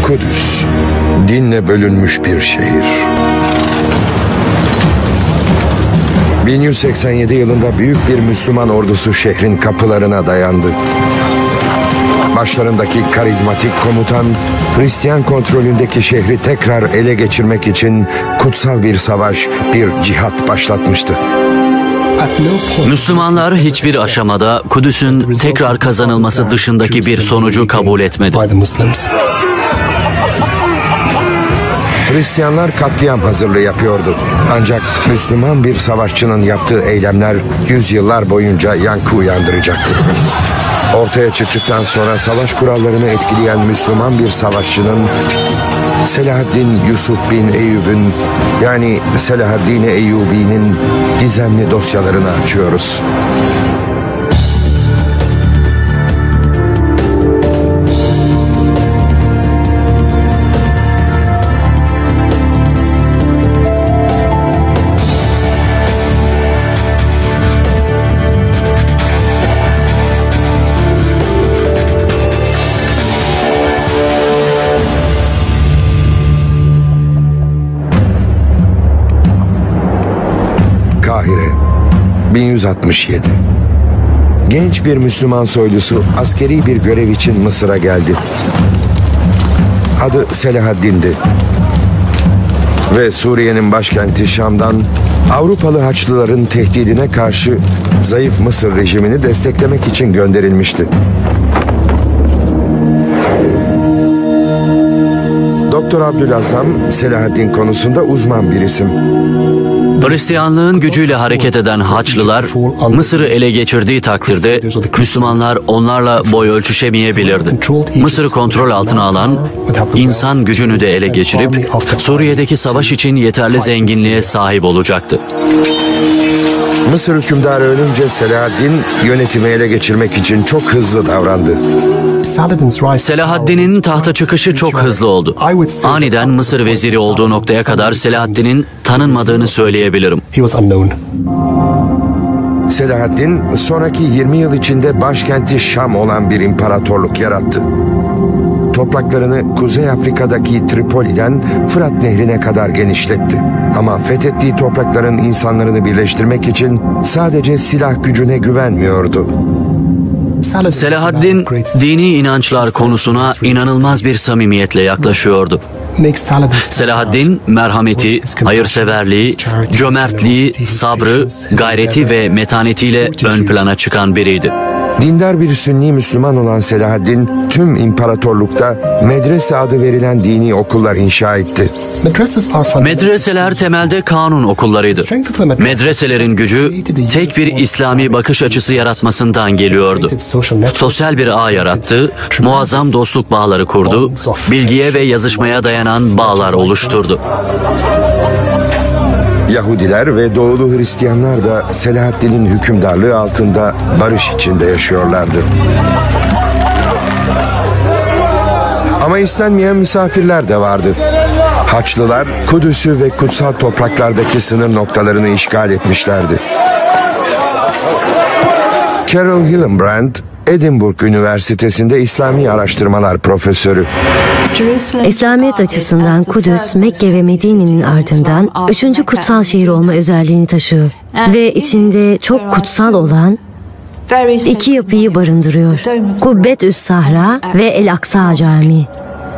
Kudüs, dinle bölünmüş bir şehir. 1187 yılında büyük bir Müslüman ordusu şehrin kapılarına dayandı. Başlarındaki karizmatik komutan, Hristiyan kontrolündeki şehri tekrar ele geçirmek için kutsal bir savaş, bir cihat başlatmıştı. Müslümanlar hiçbir aşamada Kudüs'ün tekrar kazanılması dışındaki bir sonucu kabul etmedi. Hristiyanlar katliam hazırlığı yapıyordu. Ancak Müslüman bir savaşçının yaptığı eylemler yüzyıllar boyunca yankı uyandıracaktı. Ortaya çıktıktan sonra savaş kurallarını etkileyen Müslüman bir savaşçının, Selahaddin Yusuf bin Eyyub'un, yani Selahaddin Eyyubi'nin gizemli dosyalarını açıyoruz. Kahire, 1167. Genç bir Müslüman soylusu askeri bir görev için Mısır'a geldi. Adı Selahaddin'di. Ve Suriye'nin başkenti Şam'dan Avrupalı Haçlıların tehdidine karşı zayıf Mısır rejimini desteklemek için gönderilmişti. Doktor Abdülazam, Selahaddin konusunda uzman bir isim. Hristiyanlığın gücüyle hareket eden Haçlılar Mısır'ı ele geçirdiği takdirde Müslümanlar onlarla boy ölçüşemeyebilirdi. Mısır'ı kontrol altına alan, insan gücünü de ele geçirip Suriye'deki savaş için yeterli zenginliğe sahip olacaktı. Mısır hükümdarı ölünce Selahaddin yönetimi ele geçirmek için çok hızlı davrandı. Selahaddin'in tahta çıkışı çok hızlı oldu. Aniden Mısır veziri olduğu noktaya kadar Selahaddin'in tanınmadığını söyleyebilirim. Selahaddin sonraki 20 yıl içinde başkenti Şam olan bir imparatorluk yarattı. Topraklarını Kuzey Afrika'daki Tripoli'den Fırat Nehri'ne kadar genişletti. Ama fethettiği toprakların insanlarını birleştirmek için sadece silah gücüne güvenmiyordu. Selahaddin, dini inançlar konusuna inanılmaz bir samimiyetle yaklaşıyordu. Selahaddin, merhameti, hayırseverliği, cömertliği, sabrı, gayreti ve metanetiyle ön plana çıkan biriydi. Dindar bir Sünni Müslüman olan Selahaddin, tüm imparatorlukta medrese adı verilen dini okullar inşa etti. Medreseler temelde kanun okullarıydı. Medreselerin gücü tek bir İslami bakış açısı yaratmasından geliyordu. Sosyal bir ağ yarattı, muazzam dostluk bağları kurdu, bilgiye ve yazışmaya dayanan bağlar oluşturdu. Yahudiler ve Doğulu Hristiyanlar da Selahaddin'in hükümdarlığı altında barış içinde yaşıyorlardı. Ama istenmeyen misafirler de vardı. Haçlılar Kudüs'ü ve kutsal topraklardaki sınır noktalarını işgal etmişlerdi. Carol Hillenbrand, Edinburgh Üniversitesi'nde İslami Araştırmalar Profesörü. İslamiyet açısından Kudüs, Mekke ve Medine'nin ardından 3. kutsal şehir olma özelliğini taşıyor. Ve içinde çok kutsal olan 2 yapıyı barındırıyor. Kubbetü's Sahra ve El-Aksa Camii.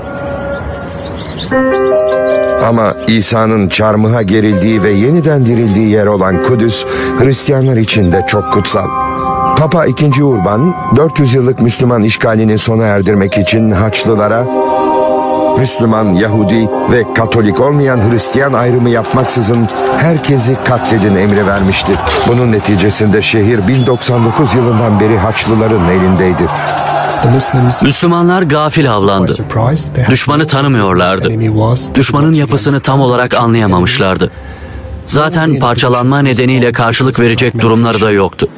Ama İsa'nın çarmıha gerildiği ve yeniden dirildiği yer olan Kudüs, Hristiyanlar için de çok kutsal. Papa II. Urban, 400 yıllık Müslüman işgalini sona erdirmek için Haçlılara, Müslüman, Yahudi ve Katolik olmayan Hristiyan ayrımı yapmaksızın herkesi katledin emri vermişti. Bunun neticesinde şehir 1099 yılından beri Haçlıların elindeydi. Müslümanlar gafil avlandı. Düşmanı tanımıyorlardı. Düşmanın yapısını tam olarak anlayamamışlardı. Zaten parçalanma nedeniyle karşılık verecek durumları da yoktu.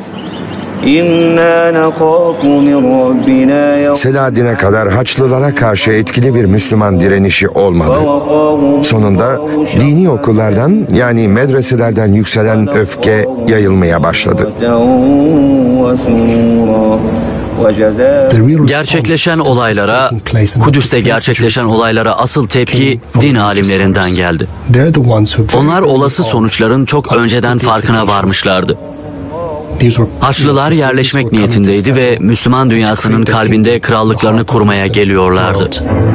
Selahaddin'e kadar Haçlılara karşı etkili bir Müslüman direnişi olmadı. Sonunda dini okullardan, yani medreselerden yükselen öfke yayılmaya başladı. Gerçekleşen olaylara, Kudüs'te gerçekleşen olaylara asıl tepki din alimlerinden geldi. Onlar olası sonuçların çok önceden farkına varmışlardı. Haçlılar yerleşmek niyetindeydi ve Müslüman dünyasının kalbinde krallıklarını kurmaya geliyorlardı.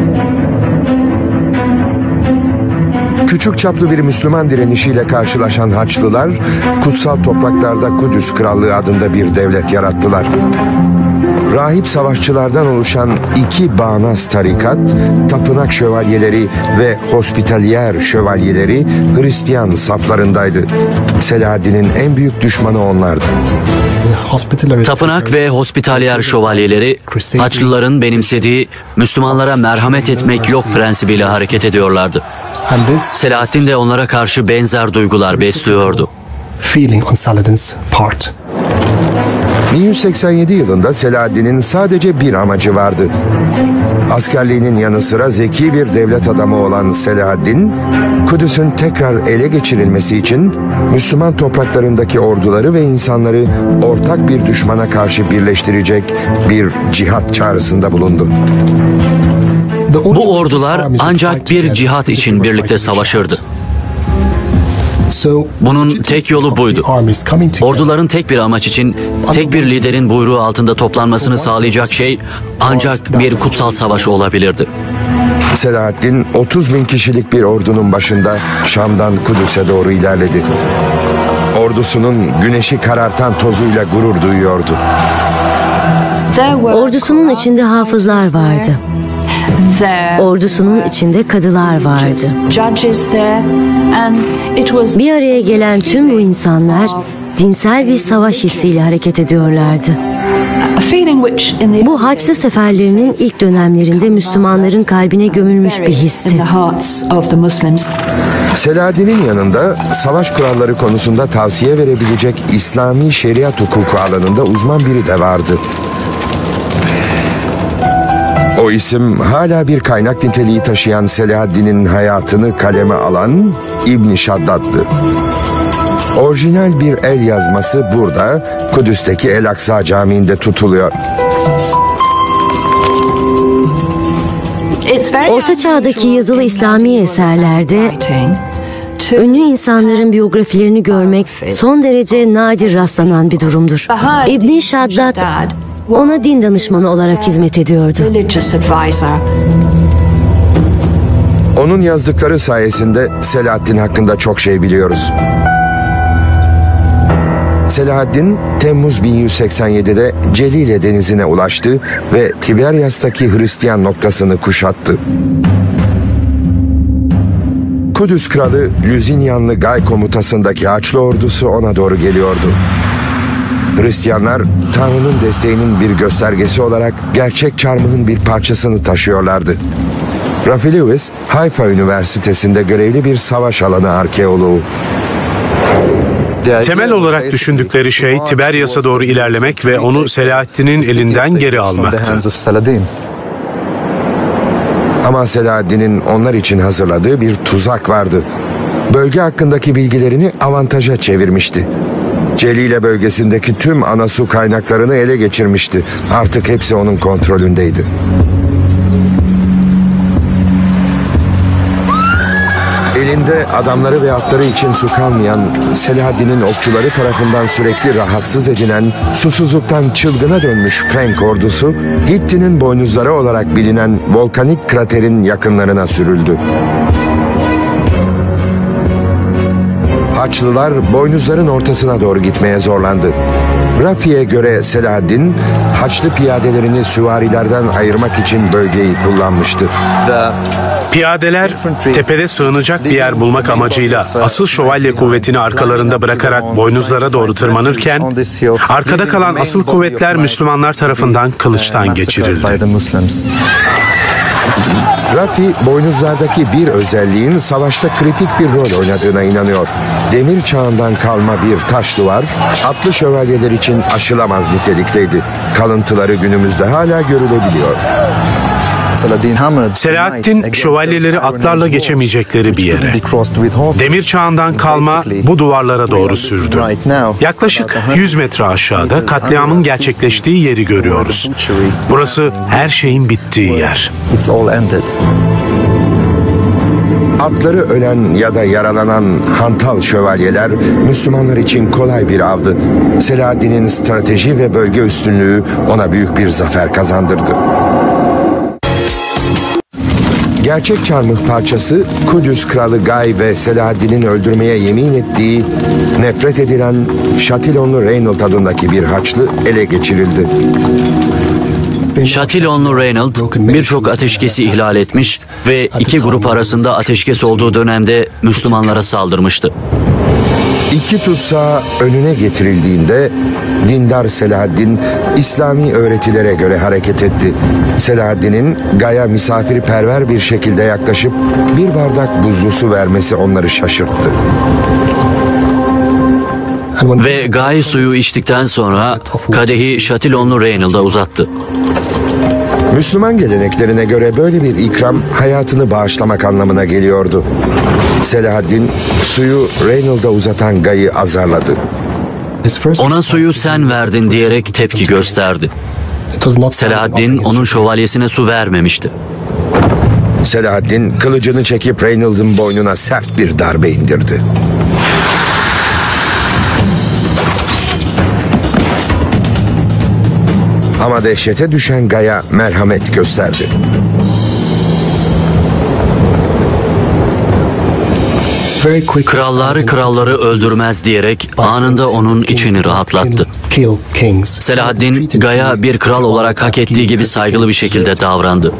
Küçük çaplı bir Müslüman direnişiyle karşılaşan Haçlılar, kutsal topraklarda Kudüs Krallığı adında bir devlet yarattılar. Rahip savaşçılardan oluşan iki bağnaz tarikat, tapınak şövalyeleri ve hospitaliyer şövalyeleri Hristiyan saflarındaydı. Selahaddin'in en büyük düşmanı onlardı. Tapınak ve hospitalyer şövalyeleri, Haçlıların benimsediği Müslümanlara merhamet etmek yok prensibiyle hareket ediyorlardı. Selahaddin de onlara karşı benzer duygular besliyordu. 1187 yılında Selahaddin'in sadece bir amacı vardı. Askerliğinin yanı sıra zeki bir devlet adamı olan Selahaddin, Kudüs'ün tekrar ele geçirilmesi için Müslüman topraklarındaki orduları ve insanları ortak bir düşmana karşı birleştirecek bir cihat çağrısında bulundu. Bu ordular ancak bir cihat için birlikte savaşırdı. Bunun tek yolu buydu. Orduların tek bir amaç için, tek bir liderin buyruğu altında toplanmasını sağlayacak şey ancak bir kutsal savaş olabilirdi. Selahaddin 30 bin kişilik bir ordunun başında Şam'dan Kudüs'e doğru ilerledi. Ordusunun güneşi karartan tozuyla gurur duyuyordu. Ordusunun içinde hafızlar vardı. Ordusunun içinde kadılar vardı. Bir araya gelen tüm bu insanlar dinsel bir savaş hissiyle hareket ediyorlardı. Bu Haçlı seferlerinin ilk dönemlerinde Müslümanların kalbine gömülmüş bir histi. Selahaddin'in yanında savaş kuralları konusunda tavsiye verebilecek İslami şeriat hukuku alanında uzman biri de vardı. O isim hala bir kaynak niteliği taşıyan Selahaddin'in hayatını kaleme alan İbn Şaddad'dı. Orijinal bir el yazması burada Kudüs'teki El Aksa Camii'nde tutuluyor. Orta Çağ'daki yazılı İslami eserlerde ünlü insanların biyografilerini görmek son derece nadir rastlanan bir durumdur. İbn Şaddad ona din danışmanı olarak hizmet ediyordu. Onun yazdıkları sayesinde Selahaddin hakkında çok şey biliyoruz. Selahaddin, Temmuz 1187'de Celile denizine ulaştı ve Tiberyas'taki Hristiyan noktasını kuşattı. Kudüs kralı Lüzinyanlı Gay komutasındaki Haçlı ordusu ona doğru geliyordu. Hristiyanlar, Tanrı'nın desteğinin bir göstergesi olarak gerçek çarmıhın bir parçasını taşıyorlardı. Rafi Lewis, Hayfa Üniversitesi'nde görevli bir savaş alanı arkeoloğu. Temel olarak düşündükleri şey Tiberyas'a doğru ilerlemek ve onu Selahaddin'in elinden geri almaktı. Ama Selahaddin'in onlar için hazırladığı bir tuzak vardı. Bölge hakkındaki bilgilerini avantaja çevirmişti. Celile bölgesindeki tüm ana su kaynaklarını ele geçirmişti. Artık hepsi onun kontrolündeydi. Elinde adamları ve atları için su kalmayan, Selahaddin'in okçuları tarafından sürekli rahatsız edilen, susuzluktan çılgına dönmüş Frank ordusu, Hitti'nin boynuzları olarak bilinen volkanik kraterin yakınlarına sürüldü. Haçlılar boynuzların ortasına doğru gitmeye zorlandı. Rafi'ye göre Selahaddin, Haçlı piyadelerini süvarilerden ayırmak için bölgeyi kullanmıştı. Piyadeler tepede sığınacak bir yer bulmak amacıyla asıl şövalye kuvvetini arkalarında bırakarak boynuzlara doğru tırmanırken, arkada kalan asıl kuvvetler Müslümanlar tarafından kılıçtan geçirildi. Rafi, boynuzlardaki bir özelliğin savaşta kritik bir rol oynadığına inanıyor. Demir çağından kalma bir taş duvar, atlı şövalyeler için aşılamaz nitelikteydi. Kalıntıları günümüzde hala görülebiliyor. Selahaddin şövalyeleri atlarla geçemeyecekleri bir yere, demir çağından kalma bu duvarlara doğru sürdü. Yaklaşık 100 metre aşağıda katliamın gerçekleştiği yeri görüyoruz. Burası her şeyin bittiği yer. Atları ölen ya da yaralanan hantal şövalyeler Müslümanlar için kolay bir avdı. Selahaddin'in strateji ve bölge üstünlüğü ona büyük bir zafer kazandırdı. Gerçek çarmıh parçası Kudüs kralı Gay ve Selahaddin'in öldürmeye yemin ettiği nefret edilen Şatilonlu Reynold adındaki bir haçlı ele geçirildi. Şatilonlu Reynold birçok ateşkesi ihlal etmiş ve iki grup arasında ateşkes olduğu dönemde Müslümanlara saldırmıştı. İki tutsağı önüne getirildiğinde dindar Selahaddin İslami öğretilere göre hareket etti. Selahaddin'in Gay'a misafirperver bir şekilde yaklaşıp bir bardak buzlu su vermesi onları şaşırttı. Ve Gay suyu içtikten sonra kadehi Şatilonlu Reynold'a uzattı. Müslüman geleneklerine göre böyle bir ikram hayatını bağışlamak anlamına geliyordu. Selahaddin suyu Reynold'a uzatan Gay'ı azarladı. Ona suyu sen verdin diyerek tepki gösterdi. Selahaddin onun şövalyesine su vermemişti. Selahaddin kılıcını çekip Reynold'un boynuna sert bir darbe indirdi. Ama dehşete düşen Gay'a merhamet gösterdi. Krallar kralları öldürmez diyerek anında onun içini rahatlattı. Selahaddin Gay'a bir kral olarak hak ettiği gibi saygılı bir şekilde davrandı.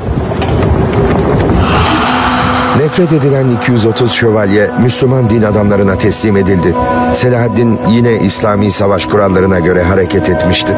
Nefret edilen 230 şövalye Müslüman din adamlarına teslim edildi. Selahaddin yine İslami savaş kurallarına göre hareket etmişti.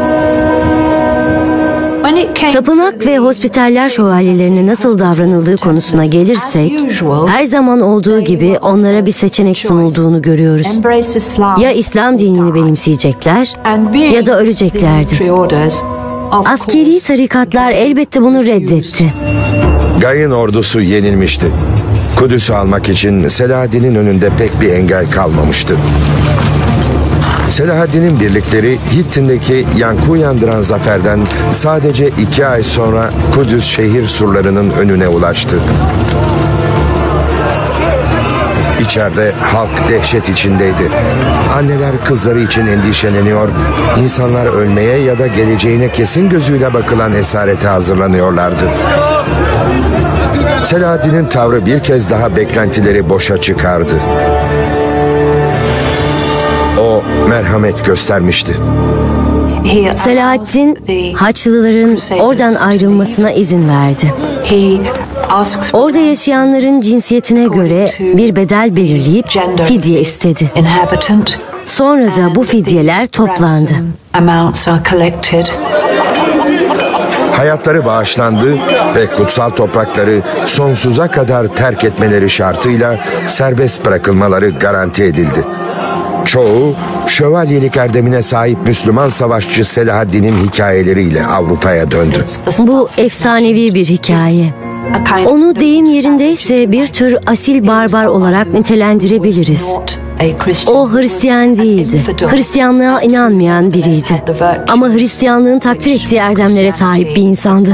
Tapınak ve hospitaller şövalyelerine nasıl davranıldığı konusuna gelirsek, her zaman olduğu gibi onlara bir seçenek sunulduğunu görüyoruz. Ya İslam dinini benimseyecekler ya da öleceklerdi. Askeri tarikatlar elbette bunu reddetti. Gay'ın ordusu yenilmişti. Kudüs'ü almak için Selahaddin'in önünde pek bir engel kalmamıştı. Selahaddin'in birlikleri Hittin'deki yankı uyandıran zaferden sadece 2 ay sonra Kudüs şehir surlarının önüne ulaştı. İçeride halk dehşet içindeydi. Anneler kızları için endişeleniyor, insanlar ölmeye ya da geleceğine kesin gözüyle bakılan esarete hazırlanıyorlardı. Selahaddin'in tavrı bir kez daha beklentileri boşa çıkardı. O merhamet göstermişti. Selahaddin, Haçlıların oradan ayrılmasına izin verdi. Orada yaşayanların cinsiyetine göre bir bedel belirleyip fidye istedi. Sonra da bu fidyeler toplandı. Hayatları bağışlandı ve kutsal toprakları sonsuza kadar terk etmeleri şartıyla serbest bırakılmaları garanti edildi. Çoğu şövalyelik erdemine sahip Müslüman savaşçı Selahaddin'in hikayeleriyle Avrupa'ya döndü. Bu efsanevi bir hikaye. Onu deyim yerindeyse bir tür asil barbar olarak nitelendirebiliriz. O Hristiyan değildi. Hristiyanlığa inanmayan biriydi. Ama Hristiyanlığın takdir ettiği erdemlere sahip bir insandı.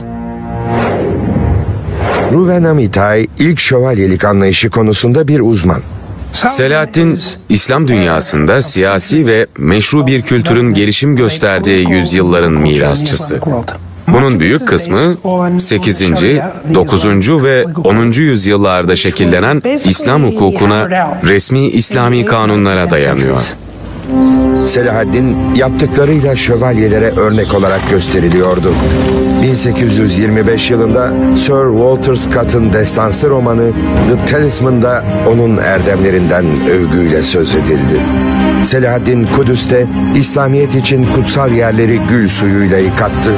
Ruven Amitay ilk şövalyelik anlayışı konusunda bir uzman. Selahaddin, İslam dünyasında siyasi ve meşru bir kültürün gelişim gösterdiği yüzyılların mirasçısı. Bunun büyük kısmı 8., 9. ve 10. yüzyıllarda şekillenen İslam hukukuna, resmi İslami kanunlara dayanıyor. Selahaddin yaptıklarıyla şövalyelere örnek olarak gösteriliyordu. 1825 yılında Sir Walter Scott'ın destansı romanı The Talisman'da onun erdemlerinden övgüyle söz edildi. Selahaddin Kudüs'te İslamiyet için kutsal yerleri gül suyuyla yıkattı.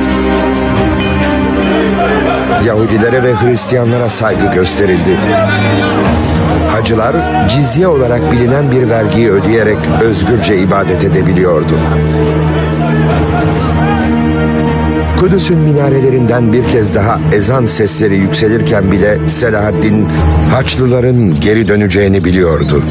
Yahudilere ve Hristiyanlara saygı gösterildi. Hacılar cizye olarak bilinen bir vergiyi ödeyerek özgürce ibadet edebiliyordu. Kudüs'ün minarelerinden bir kez daha ezan sesleri yükselirken bile Selahaddin Haçlıların geri döneceğini biliyordu.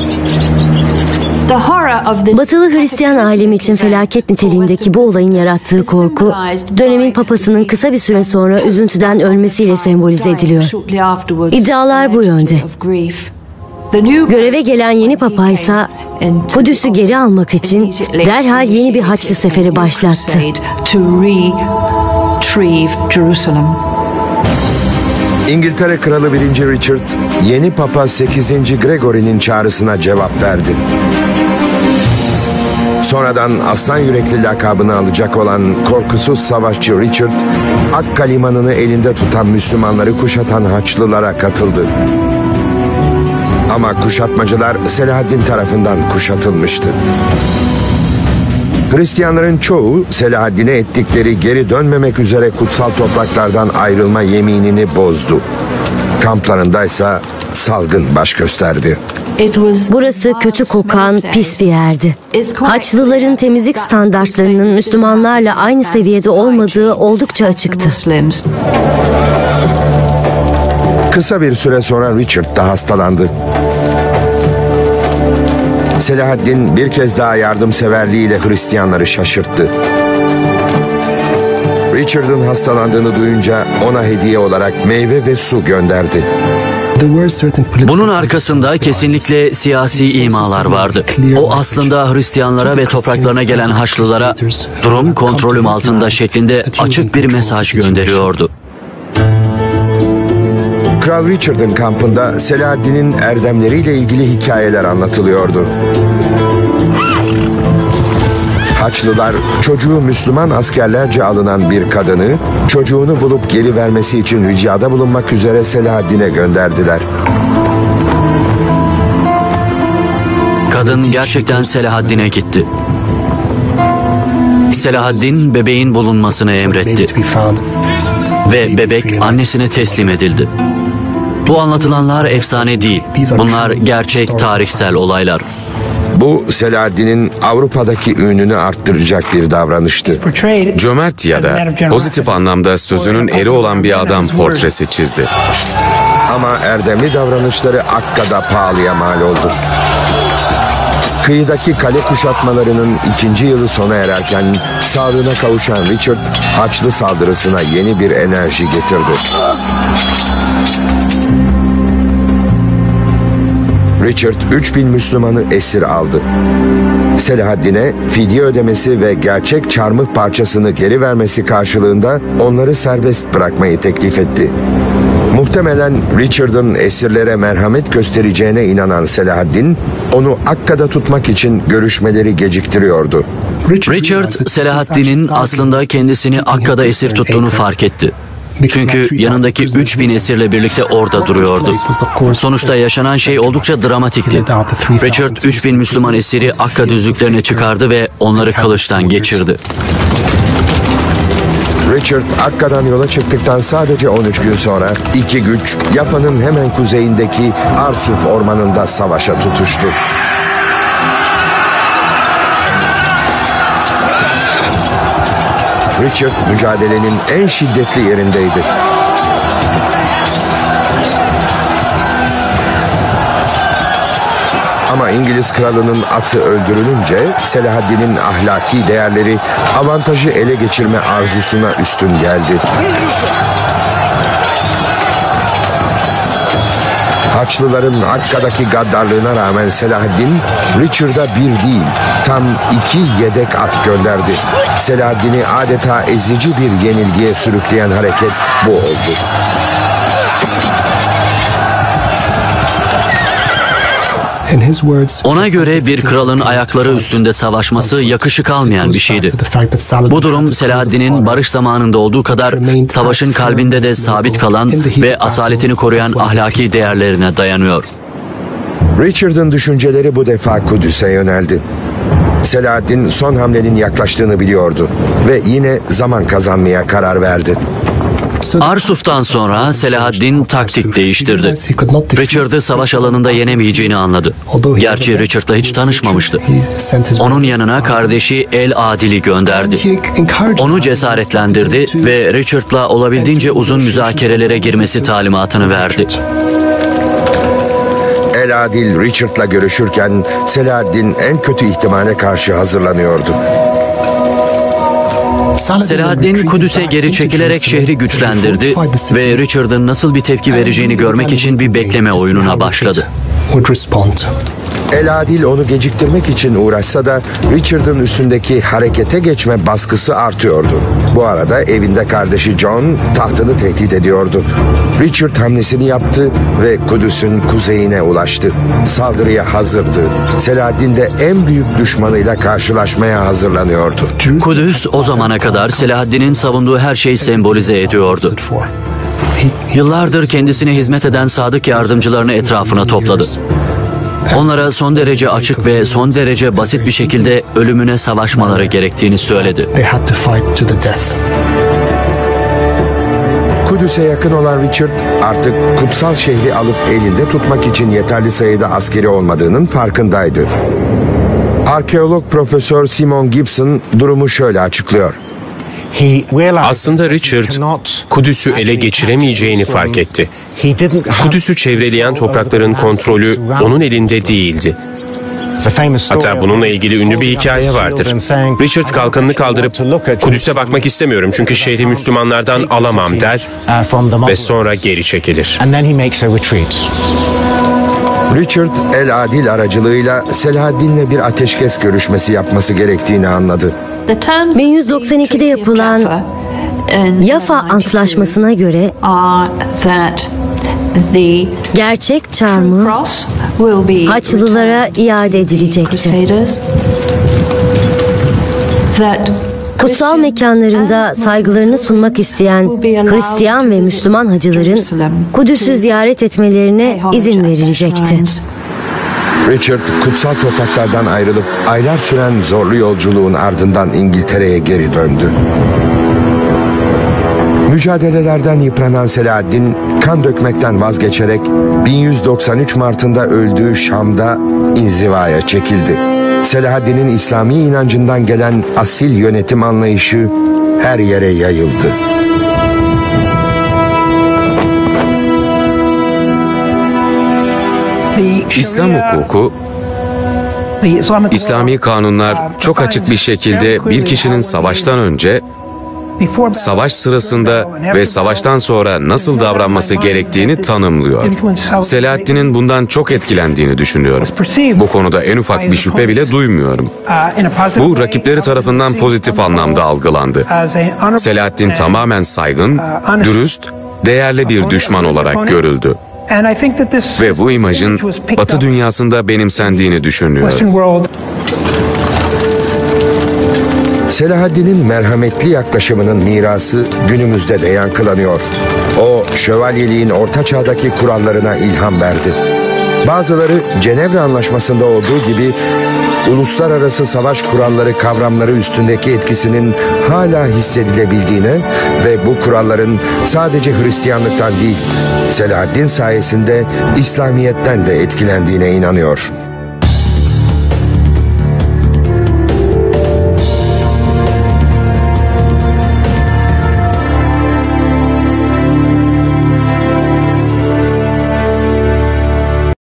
Batılı Hristiyan alemi için felaket niteliğindeki bu olayın yarattığı korku, dönemin papasının kısa bir süre sonra üzüntüden ölmesiyle sembolize ediliyor. İddialar bu yönde. Göreve gelen yeni papa ise Kudüs'ü geri almak için derhal yeni bir Haçlı seferi başlattı. İngiltere Kralı 1. Richard, yeni Papa 8. Gregory'nin çağrısına cevap verdi. Sonradan aslan yürekli lakabını alacak olan korkusuz savaşçı Richard, Akka limanını elinde tutan Müslümanları kuşatan Haçlılara katıldı. Ama kuşatmacılar Selahaddin tarafından kuşatılmıştı. Hristiyanların çoğu Selahaddin'e ettikleri geri dönmemek üzere kutsal topraklardan ayrılma yeminini bozdu. Kamplarındaysa salgın baş gösterdi. Burası kötü kokan, pis bir yerdi. Haçlıların temizlik standartlarının Müslümanlarla aynı seviyede olmadığı oldukça açıktı. Kısa bir süre sonra Richard da hastalandı. Selahaddin bir kez daha yardımseverliğiyle Hristiyanları şaşırttı. Richard'ın hastalandığını duyunca ona hediye olarak meyve ve su gönderdi. Bunun arkasında kesinlikle siyasi imalar vardı. O aslında Hristiyanlara ve topraklarına gelen Haçlılara durum kontrolüm altında şeklinde açık bir mesaj gönderiyordu. Kral Richard'ın kampında Selahaddin'in erdemleriyle ilgili hikayeler anlatılıyordu. Haçlılar çocuğu Müslüman askerlerce alınan bir kadını çocuğunu bulup geri vermesi için ricada bulunmak üzere Selahaddin'e gönderdiler. Kadın gerçekten Selahaddin'e gitti. Selahaddin bebeğin bulunmasını emretti. Ve bebek annesine teslim edildi. Bu anlatılanlar efsane değil. Bunlar gerçek tarihsel olaylar. Bu Selahaddin'in Avrupa'daki ününü arttıracak bir davranıştı. Cömert ya da pozitif anlamda sözünün eri olan bir adam portresi çizdi. Ama erdemli davranışları Akka'da pahalıya mal oldu. Kıyıdaki kale kuşatmalarının 2. yılı sona ererken sağlığına kavuşan Richard, Haçlı saldırısına yeni bir enerji getirdi. Richard 3000 Müslümanı esir aldı. Selahaddin'e fidye ödemesi ve gerçek çarmıh parçasını geri vermesi karşılığında onları serbest bırakmayı teklif etti. Muhtemelen Richard'ın esirlere merhamet göstereceğine inanan Selahaddin, onu Akka'da tutmak için görüşmeleri geciktiriyordu. Richard, Selahaddin'in aslında kendisini Akka'da esir tuttuğunu fark etti. Çünkü yanındaki 3000 esirle birlikte orada duruyordu. Sonuçta yaşanan şey oldukça dramatikti. Richard 3000 Müslüman esiri Akka düzlüklerine çıkardı ve onları kılıçtan geçirdi. Richard Akka'dan yola çıktıktan sadece 13 gün sonra iki güç Yafa'nın hemen kuzeyindeki Arsuf ormanında savaşa tutuştu. Richard mücadelenin en şiddetli yerindeydi. Ama İngiliz kralının atı öldürülünce Selahaddin'in ahlaki değerleri avantajı ele geçirme arzusuna üstün geldi. Haçlıların Akka'daki gaddarlığına rağmen Selahaddin, Richard'a bir değil, tam 2 yedek at gönderdi. Selahaddin'i adeta ezici bir yenilgiye sürükleyen hareket bu oldu. Ona göre bir kralın ayakları üstünde savaşması yakışık almayan bir şeydi. Bu durum Selahaddin'in barış zamanında olduğu kadar savaşın kalbinde de sabit kalan ve asaletini koruyan ahlaki değerlerine dayanıyor. Richard'ın düşünceleri bu defa Kudüs'e yöneldi. Selahaddin son hamlenin yaklaştığını biliyordu ve yine zaman kazanmaya karar verdi. Arsuf'tan sonra Selahaddin taktik değiştirdi. Richard'ı savaş alanında yenemeyeceğini anladı. Gerçi Richard'la hiç tanışmamıştı. Onun yanına kardeşi El Adil'i gönderdi. Onu cesaretlendirdi ve Richard'la olabildiğince uzun müzakerelere girmesi talimatını verdi. El Adil Richard'la görüşürken Selahaddin en kötü ihtimale karşı hazırlanıyordu. Selahaddin Kudüs'e geri çekilerek şehri güçlendirdi ve Richard'ın nasıl bir tepki vereceğini görmek için bir bekleme oyununa başladı. El Adil onu geciktirmek için uğraşsa da Richard'ın üstündeki harekete geçme baskısı artıyordu. Bu arada evinde kardeşi John tahtını tehdit ediyordu. Richard hamlesini yaptı ve Kudüs'ün kuzeyine ulaştı. Saldırıya hazırdı. Selahaddin de en büyük düşmanıyla karşılaşmaya hazırlanıyordu. Kudüs o zamana kadar Selahaddin'in savunduğu her şeyi sembolize ediyordu. Yıllardır kendisine hizmet eden sadık yardımcılarını etrafına topladı. Onlara son derece açık ve son derece basit bir şekilde ölümüne savaşmaları gerektiğini söyledi. Kudüs'e yakın olan Richard artık kutsal şehri alıp elinde tutmak için yeterli sayıda askeri olmadığının farkındaydı. Arkeolog Profesör Simon Gibson durumu şöyle açıklıyor. Aslında Richard, Kudüs'ü ele geçiremeyeceğini fark etti. Kudüs'ü çevreleyen toprakların kontrolü onun elinde değildi. Hatta bununla ilgili ünlü bir hikaye vardır. Richard kalkanını kaldırıp Kudüs'e bakmak istemiyorum çünkü şehri Müslümanlardan alamam der ve sonra geri çekilir. Richard El Adil aracılığıyla Selahaddin'le bir ateşkes görüşmesi yapması gerektiğini anladı. 1192'de yapılan Yafa Antlaşması'na göre gerçek çarmıh Haçlılara iade edilecekti. Kutsal mekanlarında saygılarını sunmak isteyen Hristiyan ve Müslüman hacıların Kudüs'ü ziyaret etmelerine izin verilecekti. Richard kutsal topraklardan ayrılıp aylar süren zorlu yolculuğun ardından İngiltere'ye geri döndü. Mücadelelerden yıpranan Selahaddin kan dökmekten vazgeçerek 1193 Mart'ında öldüğü Şam'da inzivaya çekildi. Selahaddin'in İslami inancından gelen asil yönetim anlayışı her yere yayıldı. İslam hukuku, İslami kanunlar çok açık bir şekilde bir kişinin savaştan önce, savaş sırasında ve savaştan sonra nasıl davranması gerektiğini tanımlıyor. Selahaddin'in bundan çok etkilendiğini düşünüyorum. Bu konuda en ufak bir şüphe bile duymuyorum. Bu rakipleri tarafından pozitif anlamda algılandı. Selahaddin tamamen saygın, dürüst, değerli bir düşman olarak görüldü. Ve bu imajın Batı dünyasında benimsendiğini düşünüyorum. Selahaddin'in merhametli yaklaşımının mirası günümüzde de yankılanıyor. O, şövalyeliğin orta çağdaki kurallarına ilham verdi. Bazıları Cenevre Anlaşması'nda olduğu gibi uluslararası savaş kuralları kavramları üstündeki etkisinin hala hissedilebildiğine ve bu kuralların sadece Hristiyanlıktan değil, Selahaddin sayesinde İslamiyet'ten de etkilendiğine inanıyor.